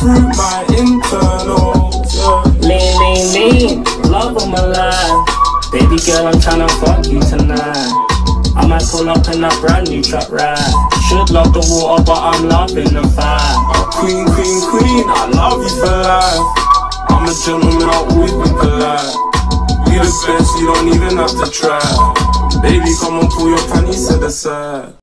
through my internals, yeah. Lean, lean, lean, love of my life. Baby girl, I'm tryna fuck you tonight. I might pull up in a brand new truck ride. Should love the water, but I'm loving the fire. Oh, queen, queen, queen, I love you for life. I'm a gentleman, I'll always be polite. We the best, you don't even have to try. Baby, come on, pull your panties to the side.